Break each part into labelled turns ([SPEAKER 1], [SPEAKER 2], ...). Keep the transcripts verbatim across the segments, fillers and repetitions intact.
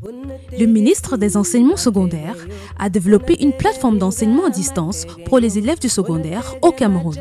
[SPEAKER 1] Le ministre des Enseignements secondaires a développé une plateforme d'enseignement à distance pour les élèves du secondaire au Cameroun.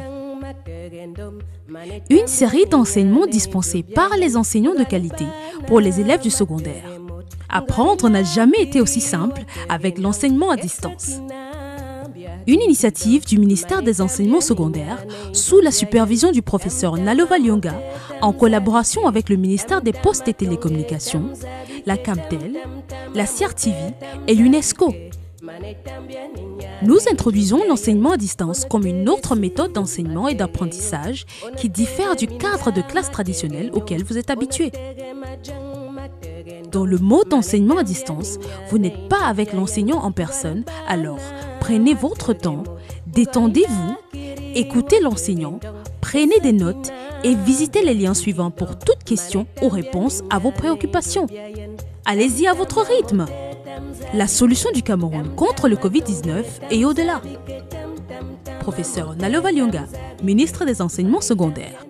[SPEAKER 1] Une série d'enseignements dispensés par les enseignants de qualité pour les élèves du secondaire. Apprendre n'a jamais été aussi simple avec l'enseignement à distance. Une initiative du ministère des Enseignements secondaires sous la supervision du professeur Nalova Lyonga en collaboration avec le ministère des Postes et Télécommunications, la Camtel, la C R T V et l'UNESCO. Nous introduisons l'enseignement à distance comme une autre méthode d'enseignement et d'apprentissage qui diffère du cadre de classe traditionnel auquel vous êtes habitué. Dans le mode d'enseignement à distance, vous n'êtes pas avec l'enseignant en personne, alors prenez votre temps, détendez-vous, écoutez l'enseignant, prenez des notes et visitez les liens suivants pour toute question ou réponse à vos préoccupations. Allez-y à votre rythme. La solution du Cameroun contre le Covid dix-neuf et au-delà. Professeur Nalova Lyonga, ministre des Enseignements secondaires.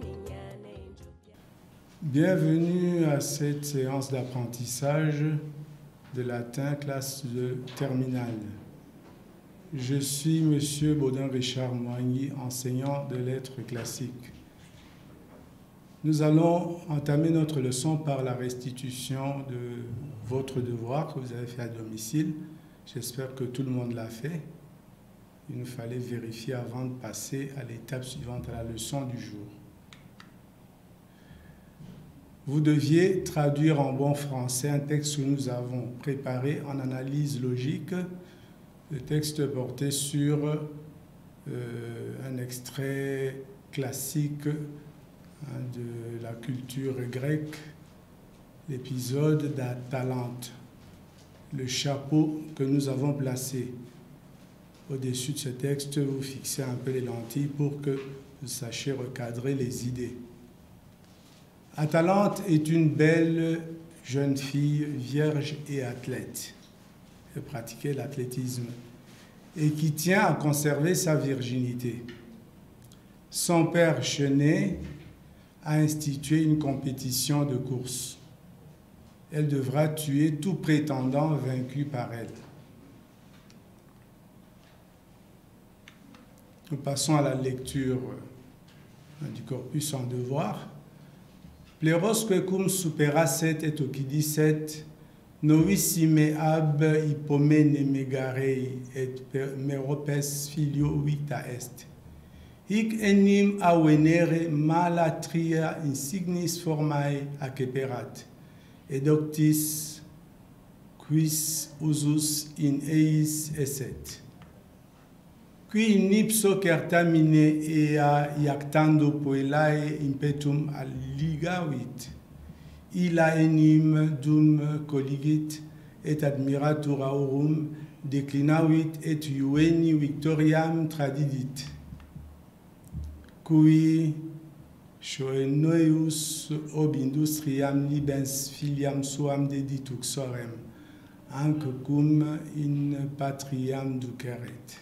[SPEAKER 2] Bienvenue à cette séance d'apprentissage de latin classe de terminale. Je suis M. Baudin Richard Moigny, enseignant de lettres classiques. Nous allons entamer notre leçon par la restitution de votre devoir que vous avez fait à domicile. J'espère que tout le monde l'a fait. Il nous fallait vérifier avant de passer à l'étape suivante, à la leçon du jour. Vous deviez traduire en bon français un texte que nous avons préparé en analyse logique. Le texte portait sur euh, un extrait classique hein, de la culture grecque, l'épisode d'Atalante, le chapeau que nous avons placé. Au-dessus de ce texte, vous fixez un peu les lentilles pour que vous sachiez recadrer les idées. Atalante est une belle jeune fille vierge et athlète. Elle pratiquait l'athlétisme et qui tient à conserver sa virginité. Son père Chenet a institué une compétition de course. Elle devra tuer tout prétendant vaincu par elle. Nous passons à la lecture du corpus en devoir. Plerosque cum superasset et occidisset, novissime ab hypomene megarei et meropes filio victa est. Hic enim avenere malatria insignis formae acceperat, edoctis quis usus in eis esset. Qui in ipso certamine ea iactando poelae impetum alligavit, illa enim dum colligit et admiratur aurum declinavit et iuveni victoriam tradidit. Cui Schoenoeus ob industriam libens filiam suam dedit uxorem, anc cum in patriam duceret.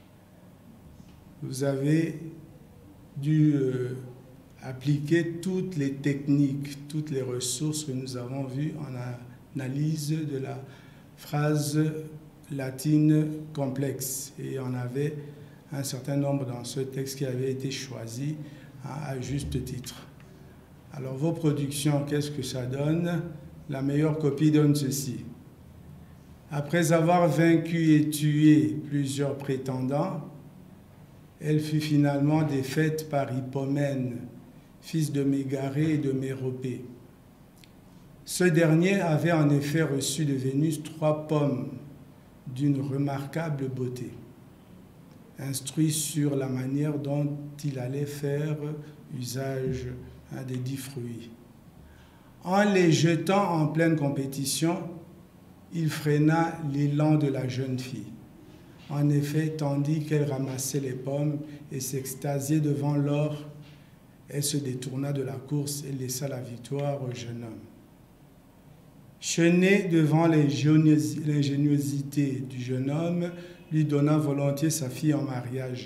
[SPEAKER 2] Vous avez dû euh, appliquer toutes les techniques, toutes les ressources que nous avons vues en analyse de la phrase latine complexe. Et on avait un certain nombre dans ce texte qui avait été choisi à, à juste titre. Alors vos productions, qu'est-ce que ça donne? La meilleure copie donne ceci. Après avoir vaincu et tué plusieurs prétendants, elle fut finalement défaite par Hippomène, fils de Mégarée et de Méropée. Ce dernier avait en effet reçu de Vénus trois pommes d'une remarquable beauté, instruit sur la manière dont il allait faire usage hein, des dix fruits. En les jetant en pleine compétition, il freina l'élan de la jeune fille. En effet, tandis qu'elle ramassait les pommes et s'extasiait devant l'or, elle se détourna de la course et laissa la victoire au jeune homme. Chenet, devant l'ingéniosité du jeune homme, lui donna volontiers sa fille en mariage.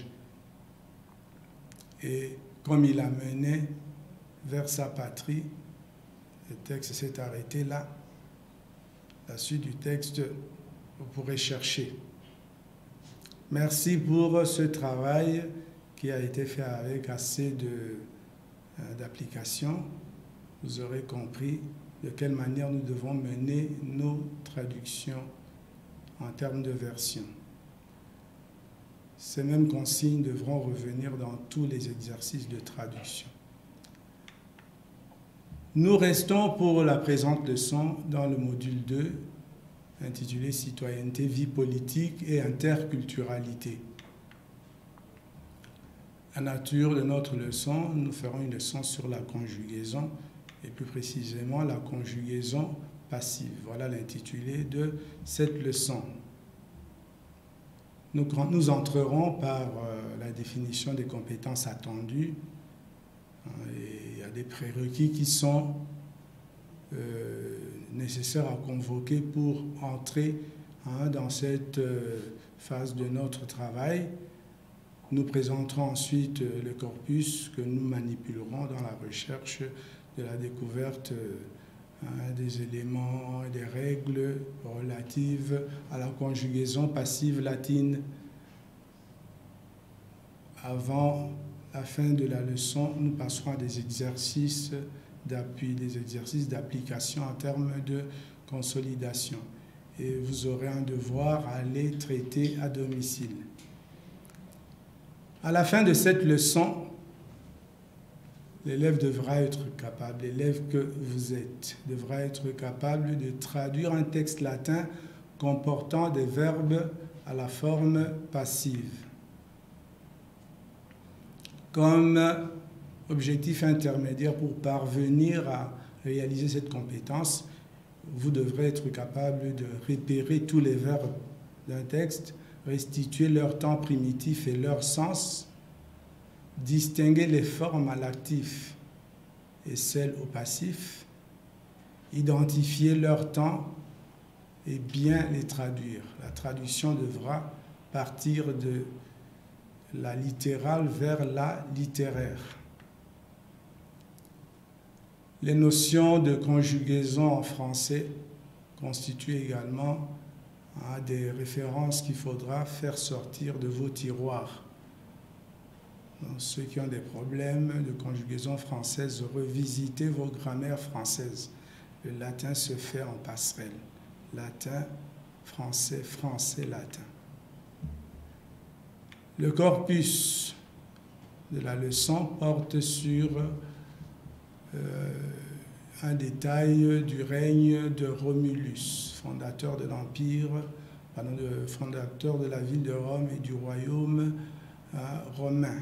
[SPEAKER 2] Et comme il la menait vers sa patrie, le texte s'est arrêté là. la suite du texte, vous pourrez chercher. Merci pour ce travail qui a été fait avec assez d'applications. Vous aurez compris de quelle manière nous devons mener nos traductions en termes de version. Ces mêmes consignes devront revenir dans tous les exercices de traduction. Nous restons pour la présente leçon dans le module deux, intitulé « Citoyenneté, vie politique et interculturalité ». La nature de notre leçon, nous ferons une leçon sur la conjugaison, et plus précisément la conjugaison passive. Voilà l'intitulé de cette leçon. Nous, nous entrerons par euh, la définition des compétences attendues. Et il y a des prérequis qui sont euh, nécessaires à convoquer pour entrer hein, dans cette euh, phase de notre travail. Nous présenterons ensuite euh, le corpus que nous manipulerons dans la recherche de la découverte euh, hein, des éléments et des règles relatives à la conjugaison passive latine. Avant la fin de la leçon, nous passerons à des exercices d'appui, des exercices d'application en termes de consolidation. Et vous aurez un devoir à les traiter à domicile. À la fin de cette leçon, l'élève devra être capable, l'élève que vous êtes, devra être capable de traduire un texte latin comportant des verbes à la forme passive. Comme objectif intermédiaire pour parvenir à réaliser cette compétence, vous devrez être capable de repérer tous les verbes d'un texte, restituer leur temps primitif et leur sens, distinguer les formes à l'actif et celles au passif, identifier leur temps et bien les traduire. La traduction devra partir de la littérale vers la littéraire. Les notions de conjugaison en français constituent également hein, des références qu'il faudra faire sortir de vos tiroirs. Donc, ceux qui ont des problèmes de conjugaison française, revisitez vos grammaires françaises. Le latin se fait en passerelle. Latin, français, français, latin. Le corpus de la leçon porte sur euh, un détail du règne de Romulus, fondateur de l'Empire, pardon, de, fondateur de la ville de Rome et du royaume euh, romain.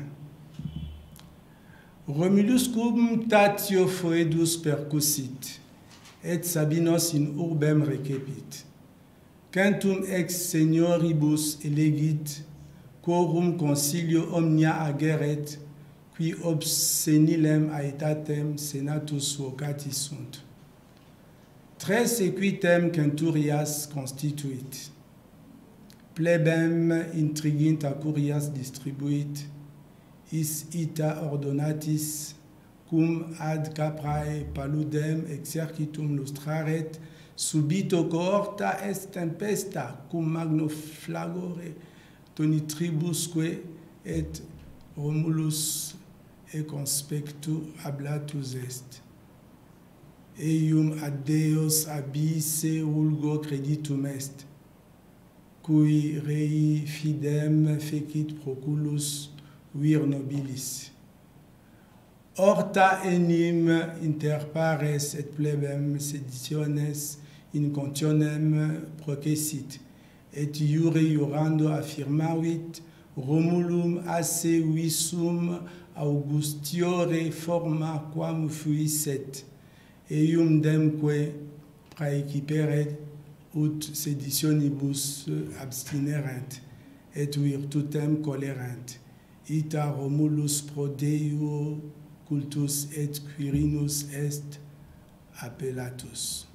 [SPEAKER 2] Romulus cum tatio foedus percussit, et Sabinos in urbem recepit. Cantum ex senioribus elegit, quorum concilio omnia ageret, qui obscenilem aetatem senatus vocati sunt. Tres equitem centurias constituit, plebem intrigint a curias distribuit, is ita ordonatis, cum ad caprae paludem exercitum lustraret, subito cohorta est tempesta, cum magno flagore tonitribusque et Romulus e conspectu hablatus est. Eium ad Deos abisse vulgo creditum est, cui rei fidem fecit proculus vir nobilis. Horta enim inter pares et plebem seditiones in contionem processit, et iure iurando affirmavit Romulum asse visum Augustiore forma quam fuisset, eium demque praeciperet ut seditionibus abstinerent, et virtutem colerent. Ita Romulus pro Deo cultus et Quirinus est appellatus.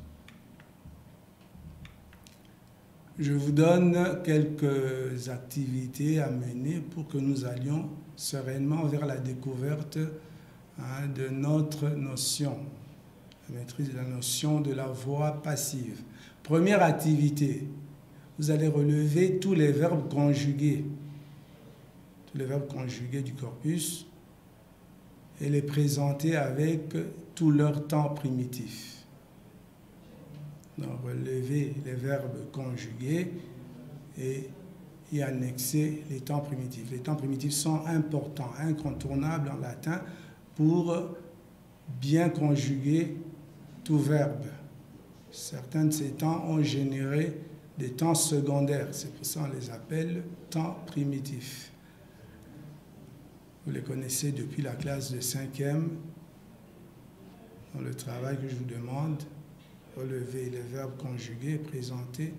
[SPEAKER 2] Je vous donne quelques activités à mener pour que nous allions sereinement vers la découverte hein, de notre notion, la maîtrise de la notion de la voix passive. Première activité, vous allez relever tous les verbes conjugués, tous les verbes conjugués du corpus, et les présenter avec tout leur temps primitif. Donc, relever les verbes conjugués et y annexer les temps primitifs. Les temps primitifs sont importants, incontournables en latin pour bien conjuguer tout verbe. Certains de ces temps ont généré des temps secondaires. C'est pour ça qu'on les appelle temps primitifs. Vous les connaissez depuis la classe de cinquième. Dans le travail que je vous demande, relever les verbes conjugués et présenter,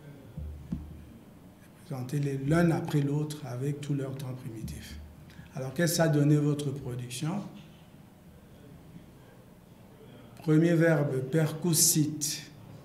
[SPEAKER 2] présenter les l'un après l'autre avec tout leur temps primitif. Alors, qu'est-ce que ça a donné votre production? Premier verbe, percussite.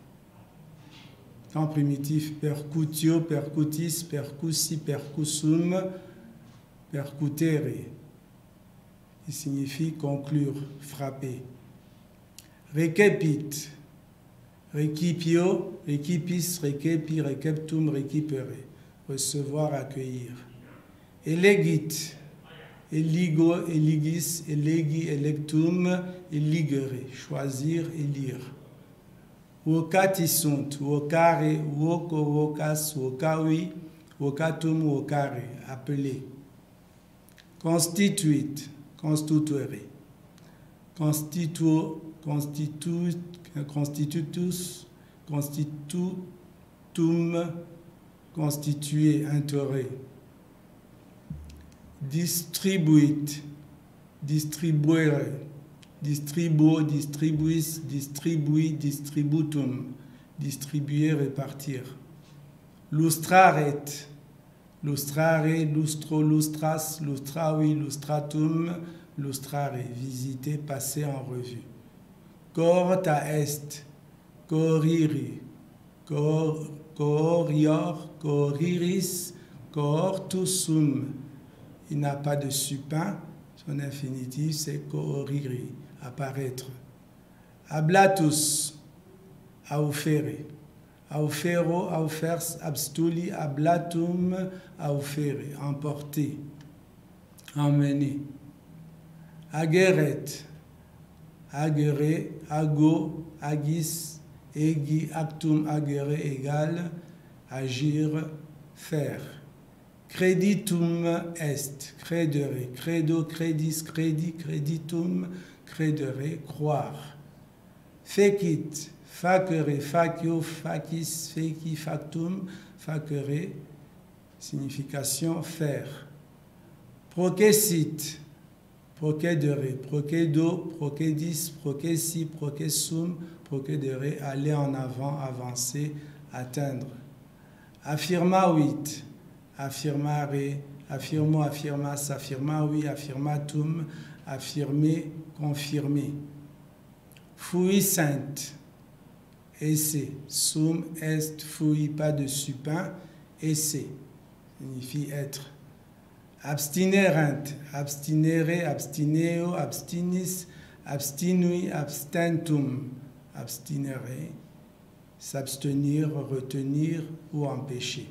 [SPEAKER 2] Temps primitif, percutio, percutis, percussi, percussum, percutere. Il signifie conclure, frapper. Recepit. Recipio, recipis, recepi, receptum, recipere. Recevoir, accueillir. Elegit. Eligo, eligis, elegi, electum, eligere. Choisir, élire. Vocatisunt, vocare, voco, vocas, vocavi, vocatum, vocare. Appeler. Constituit, constituere. Constitu, constitu, constitutus, constitutum, constituer, entourer. Distribuit, distribuere, distribuo, distribuis, distribui, distributum, distribuer, répartir. Lustraret, lustrare, lustro, lustras, lustravi, lustratum, lustrare, visiter, passer en revue. Cohorta est, cohoriri, cohorior, cohoriris, cohortus sum. Il n'a pas de supin, son infinitif c'est cohoriri, apparaître. Ablatus, aufere. Aufero, aufers, abstuli, ablatum, aufere, emporter, emmener. Ageret, agere, ago, agis, egi, actum, agere, égal, agir, faire. Creditum est, credere, credo, credis, credi, creditum, credere, croire. Fecit, facere, facio, facis, feci, factum, facere, signification faire. Processit, procédere, procédo, procédis, processi, processum, procédere, aller en avant, avancer, atteindre. Affirmavit, affirmare, affirmo, affirmas, affirmavi, affirmatum, affirmer, confirmer. Fuisent, esse, sum est, fui, pas de supin, esse, signifie être. Abstinerent, abstinere, abstineo, abstinis, abstinui, abstentum, abstinere, s'abstenir, retenir ou empêcher.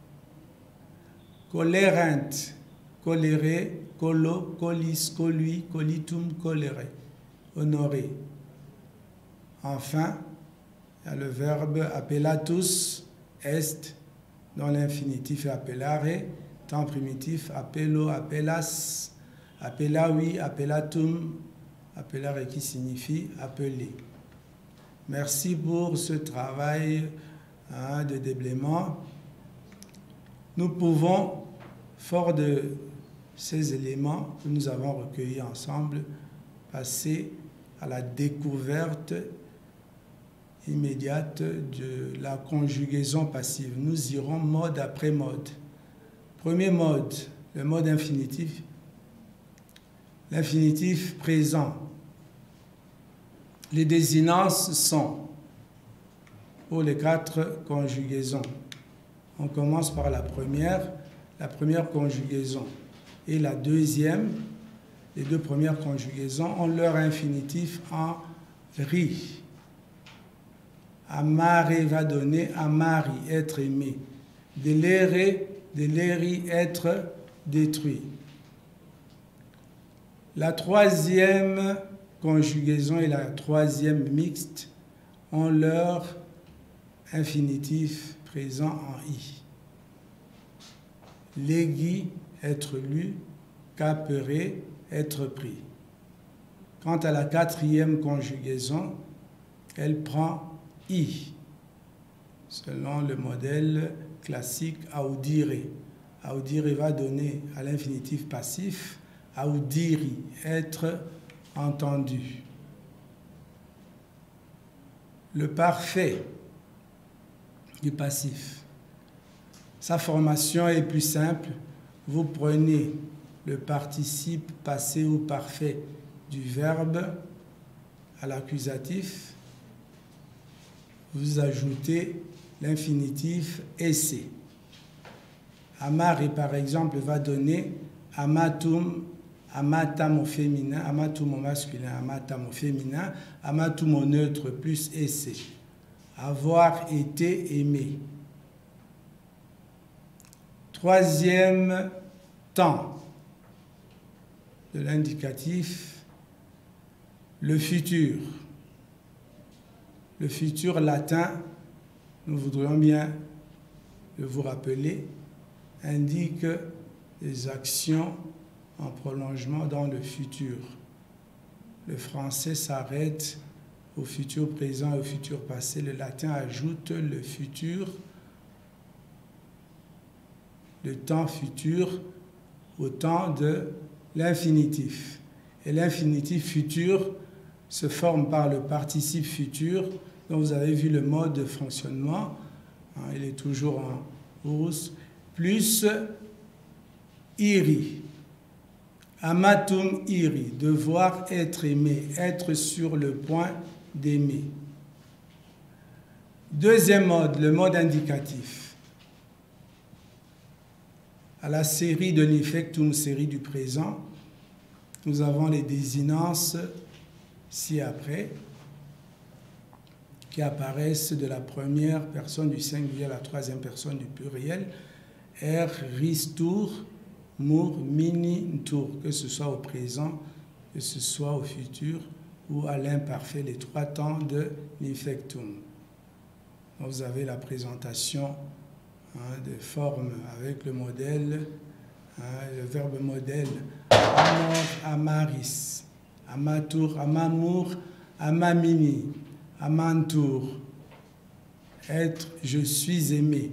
[SPEAKER 2] Colérent, colérer, colo, colis, colui, colitum, colere, honorer. Enfin, il y a le verbe appellatus est, dans l'infinitif appellare, temps primitif, appello, appellas, appellavi, appellatum, appellare qui signifie appeler. Merci pour ce travail hein, de déblaiement. Nous pouvons, fort de ces éléments que nous avons recueillis ensemble, passer à la découverte immédiate de la conjugaison passive. Nous irons mode après mode. Premier mode, le mode infinitif. L'infinitif présent. Les désinences sont pour les quatre conjugaisons. On commence par la première, la première conjugaison. Et la deuxième, les deux premières conjugaisons ont leur infinitif en ri. Amare va donner amari, être aimé. Delere, deleri, être détruit. La troisième conjugaison et la troisième mixte ont leur infinitif présent en i. Légui, être lu, capere, être pris. Quant à la quatrième conjugaison, elle prend i, selon le modèle classique audire. Audire va donner à l'infinitif passif audiri, être entendu. Le parfait du passif. Sa formation est plus simple. Vous prenez le participe passé ou parfait du verbe à l'accusatif, vous ajoutez l'infinitif esse. Amare, par exemple, va donner amatum, amatam au féminin, amatum au masculin, amatam au féminin, amatum au neutre plus esse. Avoir été aimé. Troisième temps de l'indicatif, le futur. Le futur latin, nous voudrions bien le vous rappeler, indique des actions en prolongement dans le futur. Le français s'arrête au futur présent et au futur passé. Le latin ajoute le futur, le temps futur, au temps de l'infinitif. Et l'infinitif futur se forme par le participe futur, dont vous avez vu le mode de fonctionnement. Il est toujours en hausse, plus iri. Amatum iri, devoir être aimé, être sur le point d'aimer. Deuxième mode, le mode indicatif. À la série de l'infectum, série du présent, nous avons les désinences ci-après qui apparaissent de la première personne du singulier à la troisième personne du pluriel. Er, ristur, mur, mini, tour, que ce soit au présent, que ce soit au futur ou à l'imparfait, les trois temps de l'infectum. Vous avez la présentation hein, de formes avec le modèle, hein, le verbe modèle, amor, amaris, amatur, amamour, amamini, amantour, être, je suis aimé.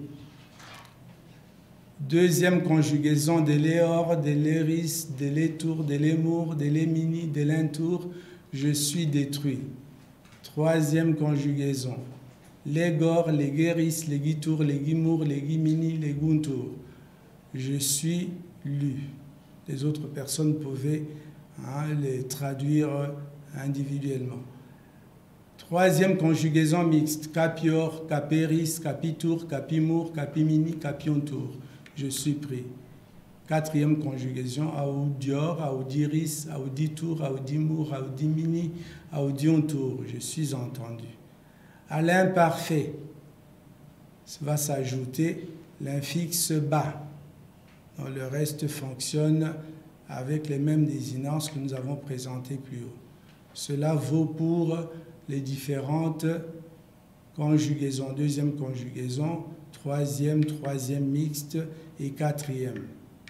[SPEAKER 2] Deuxième conjugaison de l'éor, de l'éris, de l'étour, de l'émour, de l'émini, de l'intour, je suis détruit. Troisième conjugaison, l'égor, les guéris, les guitour, les guimour, les guimini, les guntour, je suis lu. Les autres personnes pouvaient hein, les traduire individuellement. Troisième conjugaison mixte, capior, caperis, capitour, capimour, capimini, capiontour. Je suis pris. Quatrième conjugaison, audior, audiris, auditour, audimour, audimini, audiontour. Je suis entendu. À l'imparfait va s'ajouter l'infixe bas. Donc, le reste fonctionne avec les mêmes désinences que nous avons présentées plus haut. Cela vaut pour les différentes conjugaisons, deuxième conjugaison, troisième, troisième mixte et quatrième.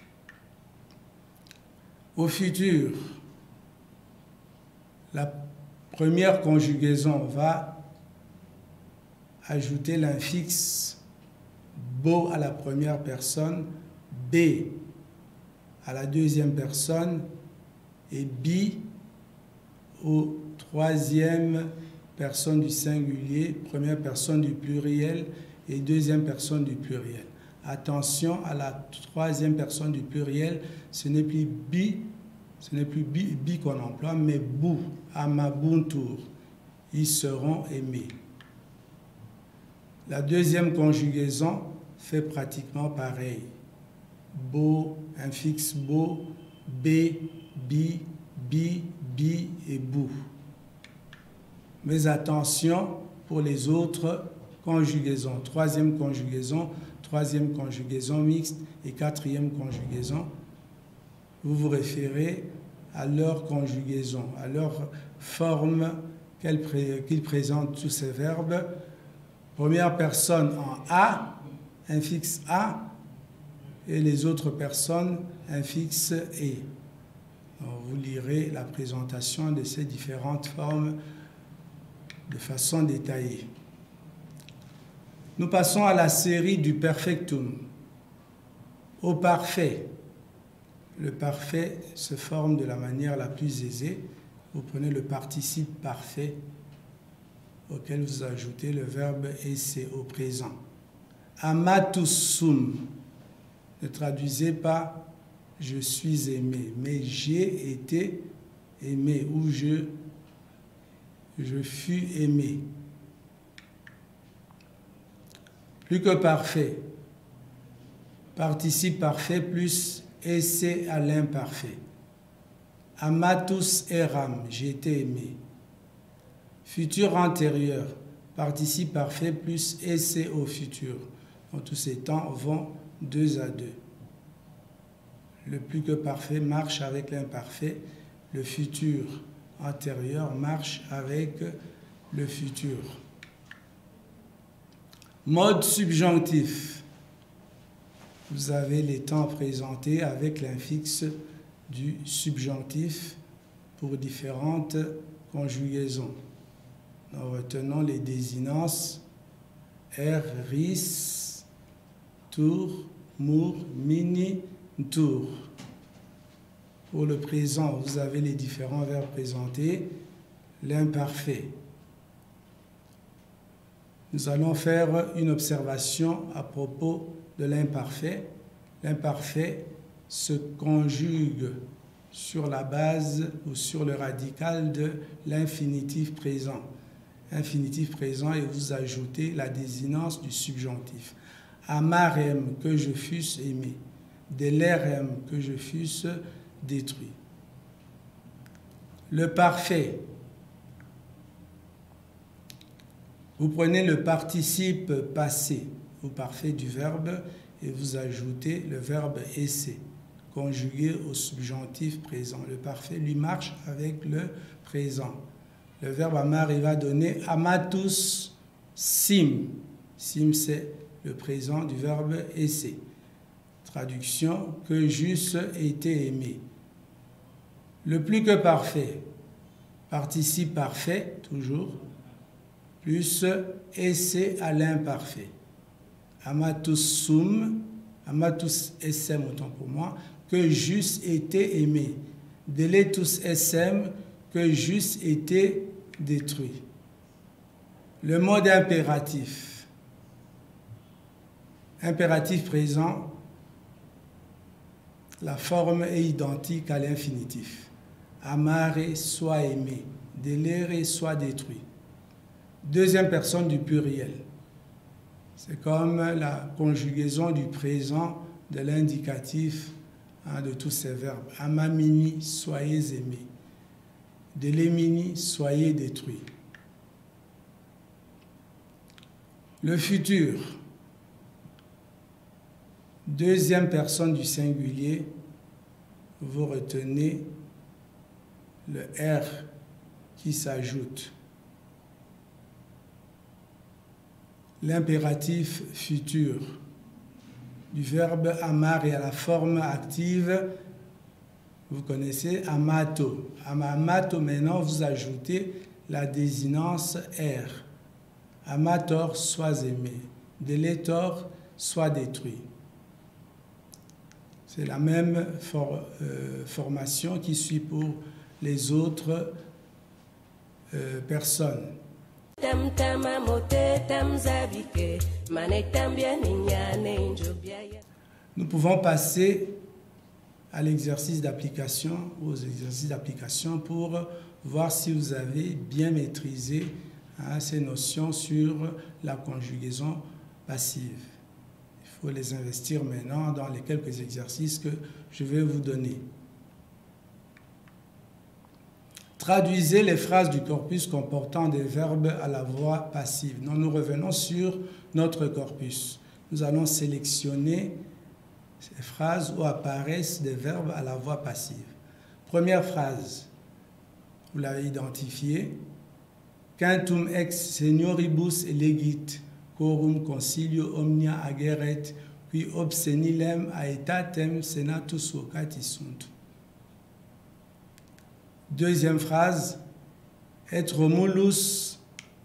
[SPEAKER 2] Au futur, la première conjugaison va ajouter l'infixe beau à la première personne, B à la deuxième personne et bi au troisième personne du singulier, première personne du pluriel et deuxième personne du pluriel. Attention à la troisième personne du pluriel, ce n'est plus bi, ce n'est plus bi, bi qu'on emploie, mais bou, amabuntur. Ils seront aimés. La deuxième conjugaison fait pratiquement pareil. Beau, infixe beau, b, bi, bi, bi et bou. Mais attention, pour les autres conjugaisons. Troisième conjugaison, troisième conjugaison mixte et quatrième conjugaison. Vous vous référez à leur conjugaison, à leur forme qu'ils pré qu'ils présentent tous ces verbes. Première personne en A, infix A, et les autres personnes infix E. Alors, vous lirez la présentation de ces différentes formes de façon détaillée. Nous passons à la série du perfectum. Au parfait. Le parfait se forme de la manière la plus aisée. Vous prenez le participe parfait auquel vous ajoutez le verbe esse au présent. Amatus sum. Ne traduisez pas je suis aimé, mais j'ai été aimé ou je, je fus aimé. Plus que parfait. Participe parfait plus esse à l'imparfait. Amatus eram, j'ai été aimé. Futur antérieur. Participe parfait plus esse au futur. Donc tous ces temps vont deux à deux. Le plus que parfait marche avec l'imparfait. Le futur antérieur marche avec le futur. Mode subjonctif. Vous avez les temps présentés avec l'infixe du subjonctif pour différentes conjugaisons. Nous retenons les désinences er, ris, tour, mour, mini, tour. Pour le présent, vous avez les différents verbes présentés, l'imparfait. Nous allons faire une observation à propos de l'imparfait. L'imparfait se conjugue sur la base ou sur le radical de l'infinitif présent. Infinitif présent et vous ajoutez la désinence du subjonctif. Amarem, que je fusse aimé. Delerem, que je fusse détruit. Le parfait. Vous prenez le participe passé au parfait du verbe et vous ajoutez le verbe esse, conjugué au subjonctif présent. Le parfait lui marche avec le présent. Le verbe amar, il va donner amatus sim. Sim, c'est le présent du verbe esse. Traduction, que j'eusse été aimé. Le plus que parfait, participe parfait, toujours, plus esse à l'imparfait. Amatus sum, amatus essem, autant pour moi, que j'eusse été aimé. Deletus essem, que j'eusse été détruit. Le mode impératif. Impératif présent, la forme est identique à l'infinitif. Amare, soit aimé. Delere, soit détruit. Deuxième personne du pluriel. C'est comme la conjugaison du présent de l'indicatif hein, de tous ces verbes. Amamini, soyez aimés. Delemini, soyez détruits. Le futur. Deuxième personne du singulier, vous retenez le R qui s'ajoute. L'impératif futur du verbe amar et à la forme active, vous connaissez amato. Amato, maintenant, vous ajoutez la désinence R. Amator, sois aimé. Deletor, sois détruit. C'est la même for, euh, formation qui suit pour les autres euh, personnes. Nous pouvons passer à l'exercice d'application, aux exercices d'application pour voir si vous avez bien maîtrisé hein, ces notions sur la conjugaison passive. Il faut les investir maintenant dans les quelques exercices que je vais vous donner. Traduisez les phrases du corpus comportant des verbes à la voix passive. Donc, nous revenons sur notre corpus. Nous allons sélectionner ces phrases où apparaissent des verbes à la voix passive. Première phrase, vous l'avez identifiée. Cantum ex senioribus elegit, quorum concilio omnia ageret, qui obscenilem aetatem senatus vocati sunt. Deuxième phrase, et Romulus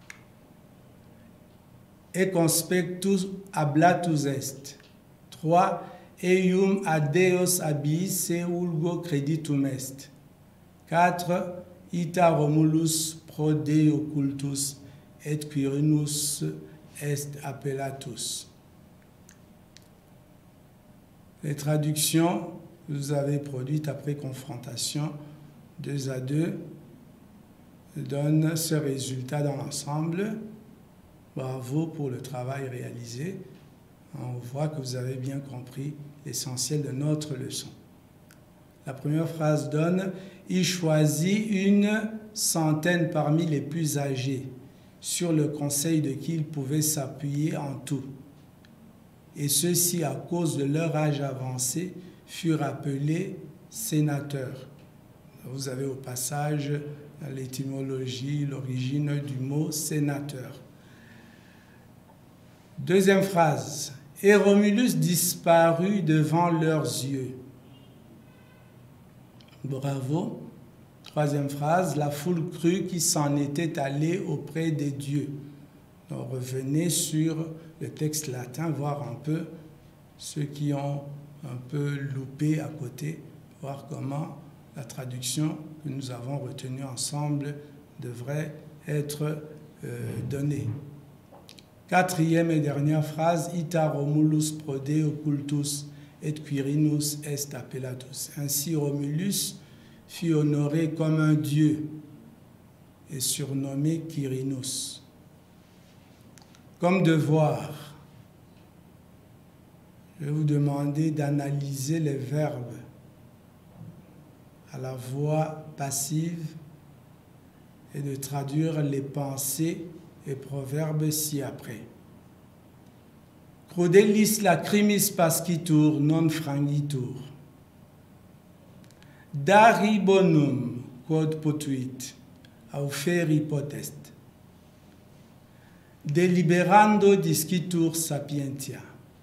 [SPEAKER 2] et conspectus hablatus est. Trois, eium ad Deos abiis se ulgo creditum est. Quatre, ita Romulus pro Deo cultus et Quirinus est appellatus. Les traductions que vous avez produites après confrontation deux à deux donnent ce résultat dans l'ensemble. Bravo pour le travail réalisé. On voit que vous avez bien compris l'essentiel de notre leçon. La première phrase donne « Il choisit une centaine parmi les plus âgés, sur le conseil de qui il pouvait s'appuyer en tout. Et ceux-ci, à cause de leur âge avancé, furent appelés sénateurs. » Vous avez au passage l'étymologie, l'origine du mot sénateur. Deuxième phrase. Et Romulus disparut devant leurs yeux. Bravo. Troisième phrase. La foule crut qu'il s'en était allé auprès des dieux. Donc revenez sur le texte latin, voir un peu ceux qui ont un peu loupé à côté, voir comment la traduction que nous avons retenue ensemble devrait être euh, donnée. Quatrième et dernière phrase, ita Romulus pro Deo cultus et Quirinus est appellatus. Ainsi Romulus fut honoré comme un dieu et surnommé Quirinus. Comme devoir, je vais vous demander d'analyser les verbes à la voix passive et de traduire les pensées et proverbes ci-après. Crudelis lacrimis pascitur non frangitur. Dari bonum quod potuit, auferi potest. Deliberando discitur sapientia.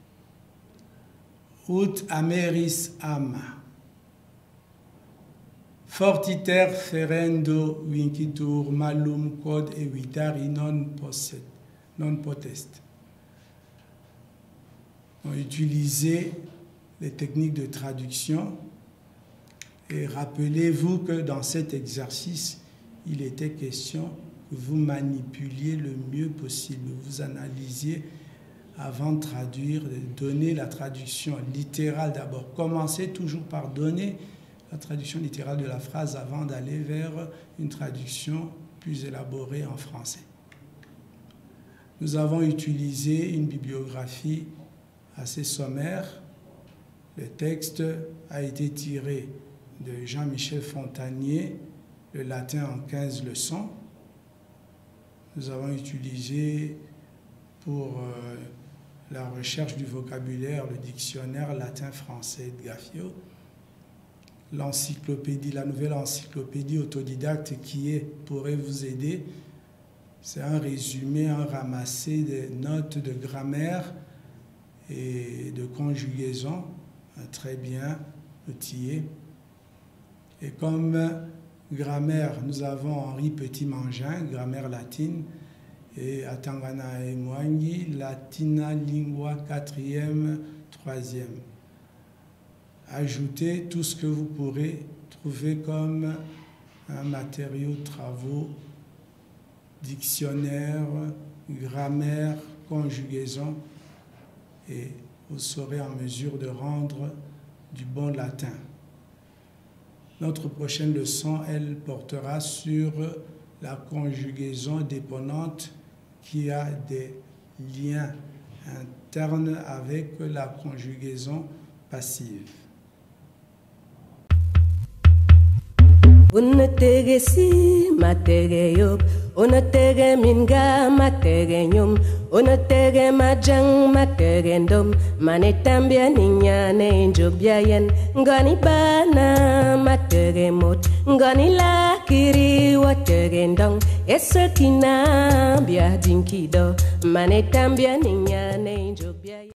[SPEAKER 2] Ut ameris ama. Fortiter ferendo vincitur malum quod evitari non posset, non potest. On utilisez les techniques de traduction et rappelez-vous que dans cet exercice, il était question que vous manipuliez le mieux possible, vous analysiez avant de traduire, de donner la traduction littérale d'abord. Commencez toujours par donner la traduction littérale de la phrase avant d'aller vers une traduction plus élaborée en français. Nous avons utilisé une bibliographie assez sommaire. Le texte a été tiré de Jean-Michel Fontanier, le latin en quinze leçons. Nous avons utilisé pour euh, la recherche du vocabulaire le dictionnaire latin-français de Gaffio, l'encyclopédie, la nouvelle encyclopédie autodidacte qui est, pourrait vous aider. C'est un résumé, un ramassé des notes de grammaire et de conjugaison, très bien outillé. Et comme grammaire, nous avons Henri Petit-Mangin, grammaire latine, et Atangana et Mwangi, Latina Lingua quatrième, troisième. Ajoutez tout ce que vous pourrez trouver comme un matériau de travaux, dictionnaire, grammaire, conjugaison, et vous serez en mesure de rendre du bon latin. Notre prochaine leçon, elle portera sur la conjugaison déponente qui a des liens internes avec la conjugaison passive.
[SPEAKER 3] Unatere si matere yop, unatere minga matere nyum, unatere majang matere ndom, manetambia ninya ne injobiayen, ngani bana matere mot, ngani lakiri watere ndong, esakina bia dinkido, manetambia ninya ne injobiayen.